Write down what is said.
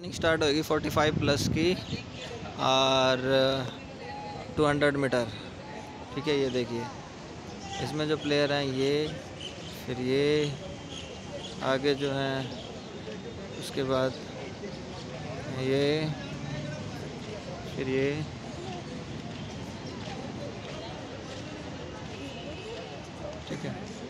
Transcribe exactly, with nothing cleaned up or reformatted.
Running start होगी forty five plus की और टू हंड्रेड मीटर। ठीक है, ये देखिए इसमें जो प्लेयर हैं ये, फिर ये आगे जो हैं, उसके बाद ये, फिर ये, ठीक है।